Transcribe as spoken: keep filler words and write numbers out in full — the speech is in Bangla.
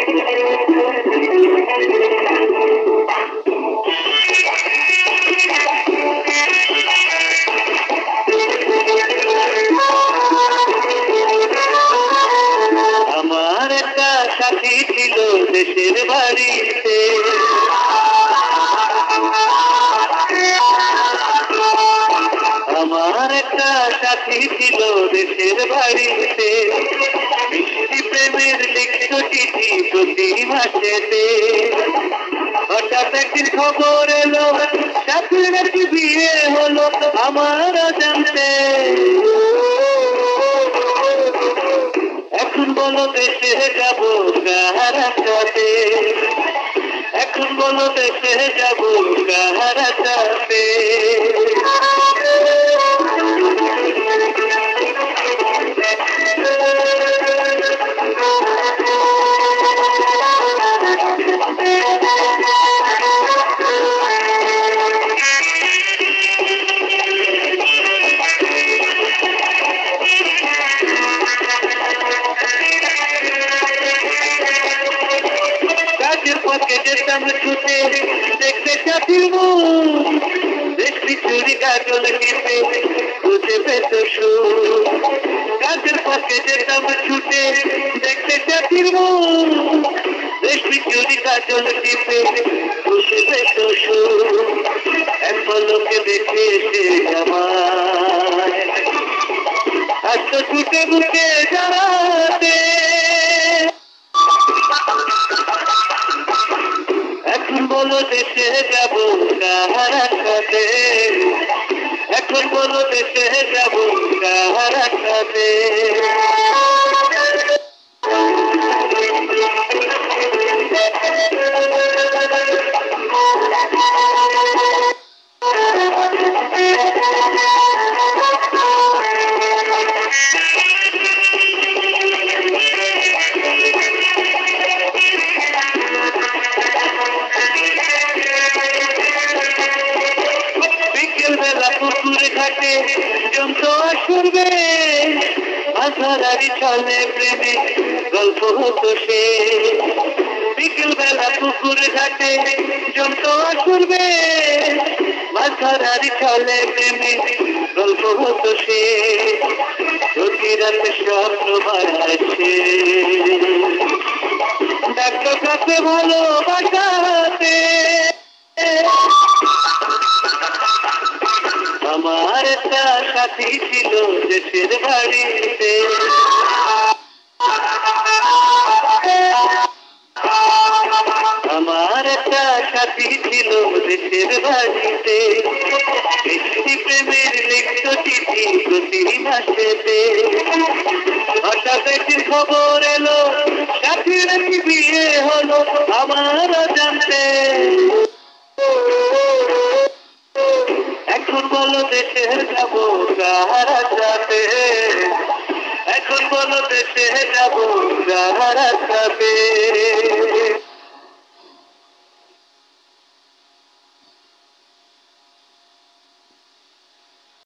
আমার একটা সাথী ছিল দেশের বাড়িতে, আমার একটা সাথী ছিল দেশের বাড়িতে, মিষ্টি প্রেমের লিখিত চিঠি প্রতি মাসেতে। হঠাৎ একদিন খবর এলো সাথীর নাকি বিয়ে হলো আমার জানতে। এখন বলো দেশে যাবো কার সাথে, এখন বলো দেশে যাবো কার সাথে। যেতাম ছুটে দেখতে সাথীর মুখ, দেশ পিছুরি কাজল টিপে খুঁজে পেত সুখ। কাজের পথে যেতাম ছুটে দেখতে সাথীর মুখ, দেশ পিছুরি কাজল টিপে খুঁজে পেত সুখ। এক পলকে দেখে এসে আমার আজ তো ছুটে বুকে দাঁড়াতে। এখন বলো দেশে যাবো কার সাথে, এখন বলো দেশে যাবো কার সাথে। পুকুর ঘাটে জমতো আসবে আধারারি চলে প্রেমে গল্প হতো সে। বিকেল বেলা পুকুর ঘাটে জমতো আসবে আধারারি চলে প্রেমে গল্প হতো সে। প্রতি রাতে স্বপ্ন বাড়াচ্ছে ডাক্তার কাছে ভালোবাসাতে। আমার একটা সাথী ছিল দেশের বাড়িতে, আমার একটা সাথী ছিল দেশের বাড়িতে, মিষ্টি প্রেমের লিখিত চিঠি প্রতি মাসেতে। হঠাৎ একদিন খবর এলো সাথীর নাকি বিয়ে হলো আমার জানতে। এখন বলো দেশে যাবো কার সাথে, এখন বলো দেশে যাবো কার সাথে।